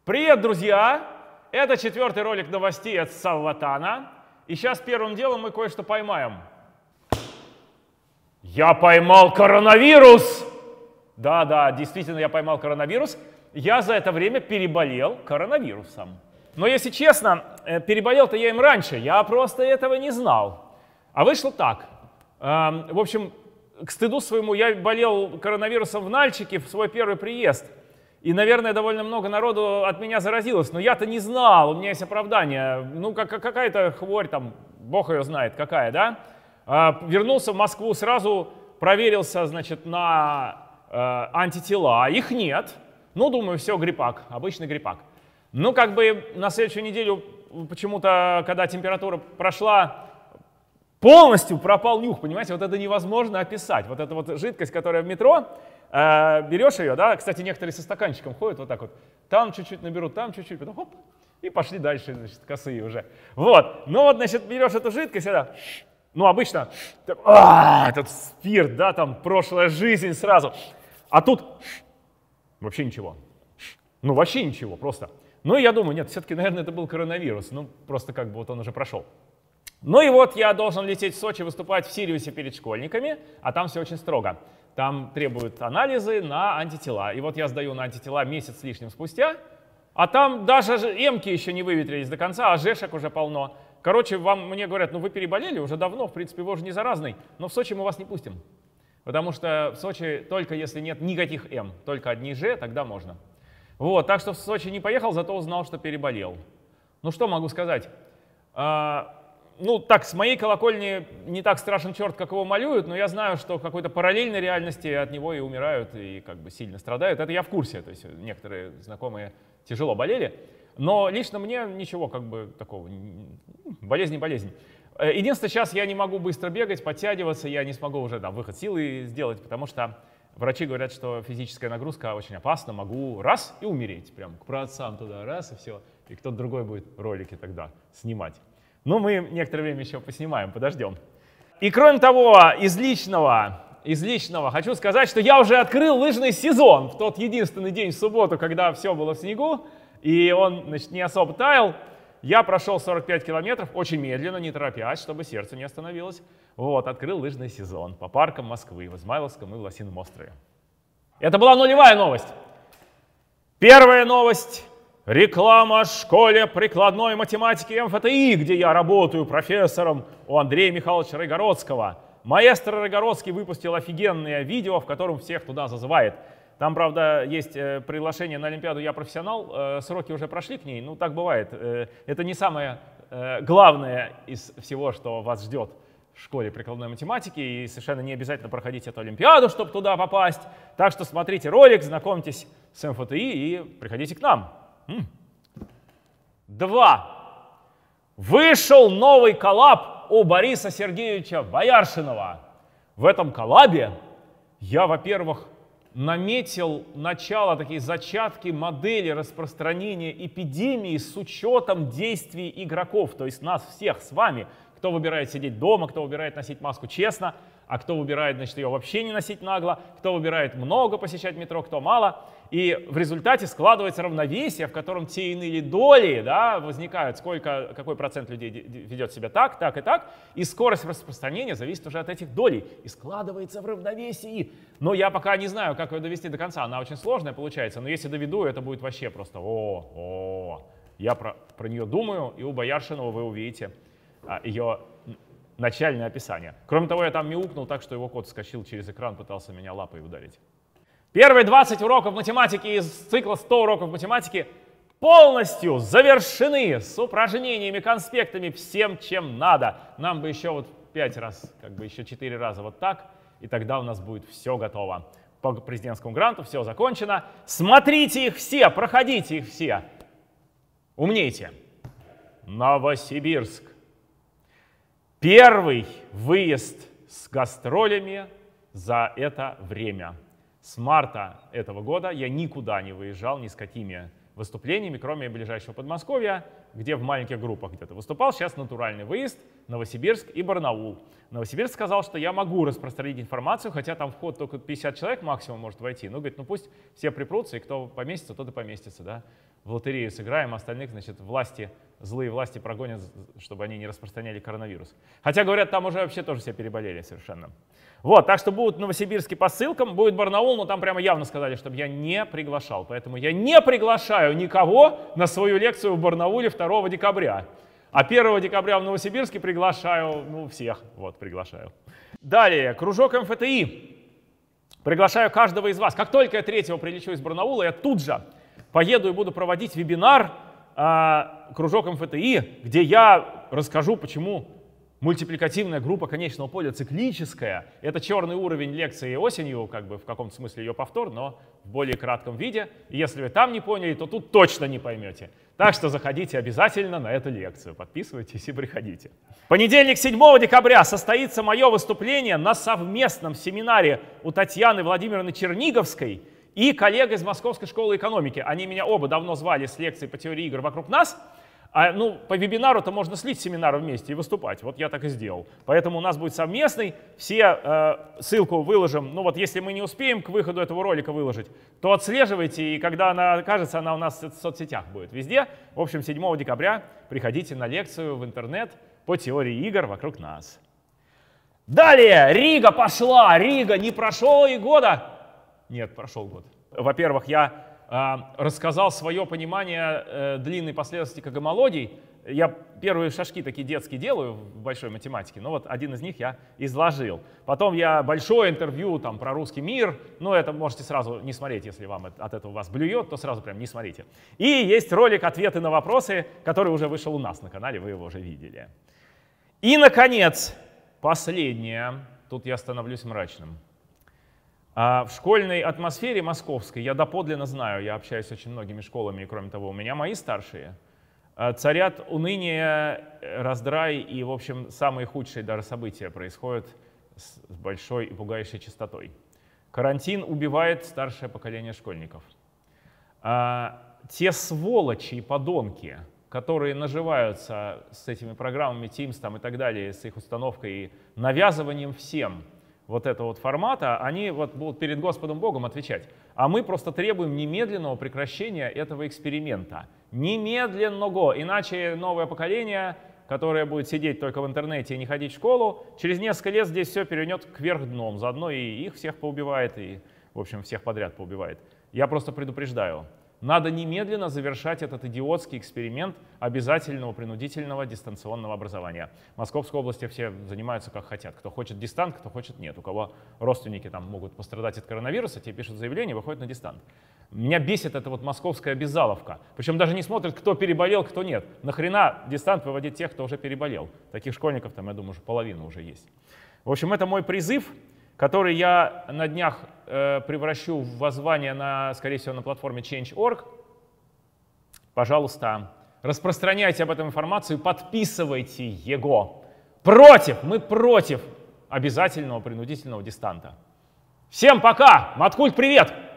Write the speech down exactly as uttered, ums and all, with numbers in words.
Привет, друзья! Это четвертый ролик новостей от Савватана. И сейчас первым делом мы кое-что поймаем. Я поймал коронавирус! Да-да, действительно, я поймал коронавирус. Я за это время переболел коронавирусом. Но если честно, переболел-то я им раньше, я просто этого не знал. А вышло так. В общем, к стыду своему, я болел коронавирусом в Нальчике в свой первый приезд. И, наверное, довольно много народу от меня заразилось. Но я-то не знал, у меня есть оправдание. Ну, как, какая-то хворь там, бог ее знает, какая, да? А, вернулся в Москву, сразу проверился, значит, на э, антитела. Их нет. Ну, думаю, все, гриппак, обычный гриппак. Ну, как бы на следующую неделю почему-то, когда температура прошла, полностью пропал нюх, понимаете? Вот это невозможно описать. Вот эта вот жидкость, которая в метро, э, берешь ее, да, кстати, некоторые со стаканчиком ходят вот так вот, там чуть-чуть наберут, там чуть-чуть, потом хоп, и пошли дальше, значит, косые уже. Вот, ну вот, значит, берешь эту жидкость, это, ну, обычно, а, этот спирт, да, там, прошлая жизнь сразу, а тут вообще ничего. Ну, вообще ничего, просто. Ну, и я думаю, нет, все-таки, наверное, это был коронавирус, ну, просто как бы вот он уже прошел. Ну и вот я должен лететь в Сочи, выступать в Сириусе перед школьниками, а там все очень строго. Там требуют анализы на антитела. И вот я сдаю на антитела месяц с лишним спустя, а там даже эмки еще не выветрились до конца, а жешек уже полно. Короче, вам, мне говорят, ну вы переболели уже давно, в принципе, вы уже не заразный, но в Сочи мы вас не пустим. Потому что в Сочи только если нет никаких М, только одни Ж, тогда можно. Вот, так что в Сочи не поехал, зато узнал, что переболел. Ну что могу сказать? А, ну так, с моей колокольни не так страшен черт, как его малюют, но я знаю, что в какой-то параллельной реальности от него и умирают, и как бы сильно страдают. Это я в курсе, то есть некоторые знакомые тяжело болели. Но лично мне ничего как бы такого, болезнь не болезнь. Единственное, сейчас я не могу быстро бегать, подтягиваться, я не смогу уже там выход силы сделать, потому что врачи говорят, что физическая нагрузка очень опасна, могу раз и умереть, прям к праотцам туда, раз и все, и кто-то другой будет ролики тогда снимать. Ну, мы некоторое время еще поснимаем, подождем. И кроме того, из личного, из личного хочу сказать, что я уже открыл лыжный сезон в тот единственный день в субботу, когда все было в снегу, и он, значит, не особо таял. Я прошел сорок пять километров, очень медленно, не торопясь, чтобы сердце не остановилось. Вот, открыл лыжный сезон по паркам Москвы, в Измайловском и в Лосином острове. Это была нулевая новость. Первая новость. Реклама школе прикладной математики эм эф тэ и, где я работаю профессором у Андрея Михайловича Райгородского. Маэстро Райгородский выпустил офигенное видео, в котором всех туда зазывает. Там, правда, есть э, приглашение на Олимпиаду «Я профессионал», э, сроки уже прошли к ней, ну так бывает. Э, это не самое э, главное из всего, что вас ждет в школе прикладной математики, и совершенно не обязательно проходить эту Олимпиаду, чтобы туда попасть. Так что смотрите ролик, знакомьтесь с эм эф тэ и и приходите к нам. М. Два. Вышел новый коллаб у Бориса Сергеевича Бояршинова. В этом коллабе я, во-первых, наметил начало, такие зачатки модели распространения эпидемии с учетом действий игроков, то есть нас всех с вами, кто выбирает сидеть дома, кто выбирает носить маску честно, а кто выбирает, значит, ее вообще не носить нагло, кто выбирает много посещать метро, кто мало. И в результате складывается равновесие, в котором те иные доли, да, возникают, сколько, какой процент людей ведет себя так, так и так, и скорость распространения зависит уже от этих долей, и складывается в равновесии. Но я пока не знаю, как ее довести до конца, она очень сложная получается, но если доведу, это будет вообще просто о, о. Я про, про нее думаю, и у Бояршинова вы увидите а, ее начальное описание. Кроме того, я там мяукнул так, что его кот вскочил через экран, пытался меня лапой ударить. Первые двадцать уроков математики из цикла сто уроков математики полностью завершены с упражнениями, конспектами, всем, чем надо. Нам бы еще вот пять раз, как бы еще четыре раза вот так, и тогда у нас будет все готово. По президентскому гранту все закончено. Смотрите их все, проходите их все. Умнейте. Новосибирск. Первый выезд с гастролями за это время. С марта этого года я никуда не выезжал ни с какими выступлениями, кроме ближайшего Подмосковья, где в маленьких группах где-то выступал. Сейчас натуральный выезд, Новосибирск и Барнаул. Новосибирск сказал, что я могу распространить информацию, хотя там вход только пятьдесят человек максимум может войти. Ну, говорит, ну пусть все припрутся, и кто поместится, тот и поместится, да. В лотерею сыграем, остальных, значит, власти, злые власти прогонят, чтобы они не распространяли коронавирус. Хотя, говорят, там уже вообще тоже все переболели совершенно. Вот, так что будут новосибирские по ссылкам, будет Барнаул, но там прямо явно сказали, чтобы я не приглашал. Поэтому я не приглашаю никого на свою лекцию в Барнауле второго декабря. А первого декабря в Новосибирске приглашаю, ну, всех, вот, приглашаю. Далее, кружок эм эф тэ и. Приглашаю каждого из вас. Как только я третьего прилечу из Барнаула, я тут же поеду и буду проводить вебинар а, кружок эм эф тэ и, где я расскажу, почему мультипликативная группа конечного поля циклическая. Это черный уровень лекции осенью, как бы в каком-то смысле ее повтор, но в более кратком виде. И если вы там не поняли, то тут точно не поймете. Так что заходите обязательно на эту лекцию, подписывайтесь и приходите. В понедельник, седьмого декабря, состоится мое выступление на совместном семинаре у Татьяны Владимировны Черниговской и коллег из Московской школы экономики. Они меня оба давно звали с лекцией по теории игр вокруг нас. А, ну, по вебинару-то можно слить семинар вместе и выступать. Вот я так и сделал. Поэтому у нас будет совместный. Все э, ссылку выложим. Ну вот если мы не успеем к выходу этого ролика выложить, то отслеживайте. И когда она окажется, она у нас в соцсетях будет везде. В общем, седьмого декабря приходите на лекцию в интернет по теории игр вокруг нас. Далее. Рига пошла. Рига. Не прошло и года? Нет, прошел год. Во-первых, я рассказал свое понимание э, длинной последовательности когомологий. Я первые шажки такие детские делаю в большой математике, но вот один из них я изложил. Потом я большое интервью там, про русский мир, но это можете сразу не смотреть, если вам от этого вас блюет, то сразу прям не смотрите. И есть ролик «Ответы на вопросы», который уже вышел у нас на канале, вы его уже видели. И, наконец, последнее. Тут я становлюсь мрачным. А в школьной атмосфере московской, я доподлинно знаю, я общаюсь с очень многими школами, и кроме того, у меня мои старшие, царят уныние, раздрай и, в общем, самые худшие даже события происходят с большой и пугающей частотой. Карантин убивает старшее поколение школьников. А те сволочи и подонки, которые наживаются с этими программами Teams там, и так далее, с их установкой и навязыванием всем вот этого вот формата, они вот будут перед Господом Богом отвечать. А мы просто требуем немедленного прекращения этого эксперимента. Немедленного. Иначе новое поколение, которое будет сидеть только в интернете и не ходить в школу, через несколько лет здесь все перевернет кверх дном. Заодно и их всех поубивает, и, в общем, всех подряд поубивает. Я просто предупреждаю. Надо немедленно завершать этот идиотский эксперимент обязательного принудительного дистанционного образования. В Московской области все занимаются как хотят. Кто хочет дистант, кто хочет нет. У кого родственники там могут пострадать от коронавируса, те пишут заявление, выходят на дистант. Меня бесит эта вот московская обязаловка. Причем даже не смотрят, кто переболел, кто нет. Нахрена дистант выводить тех, кто уже переболел? Таких школьников там, я думаю, уже половина уже есть. В общем, это мой призыв, который я на днях э, превращу в воззвание, на, скорее всего, на платформе Change точка орг. Пожалуйста, распространяйте об этом информацию, подписывайте его. Против, мы против обязательного принудительного дистанта. Всем пока! Маткульт, привет!